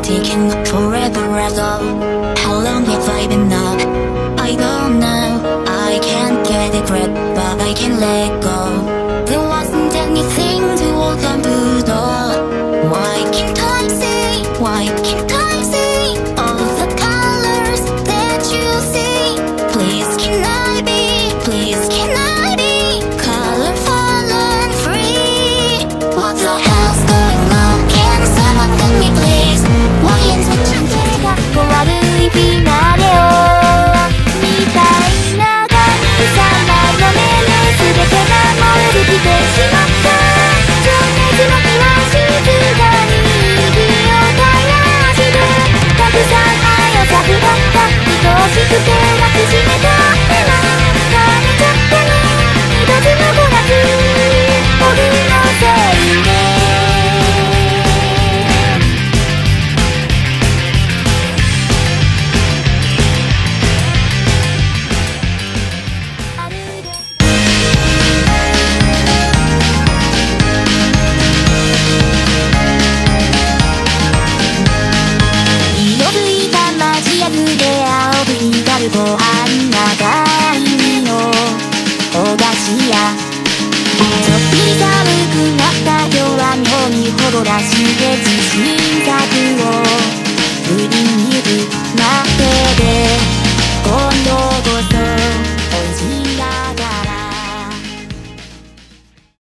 taking forever ago. How long have I been up? I don't know. I can't get a grip, but I can let go. There wasn't anything to hold on to though. Why can't I see? Why can't I see all the colors that you see? Please can I be? Please can I be colorful and free? What the hell's going on? Can someone tell me please? Why is it changing? かっこ悪いフィナーレをみたいながさまの目の全てがもうできてしまった情熱の火は静かに息を絶やしてたくさん愛を咲くだった愛しくて抱きしめた手が枯れちゃったね一つの5月僕のせいでご飯がいいのお菓子やちょっぴり寒くなった今日は日本にほぼらしい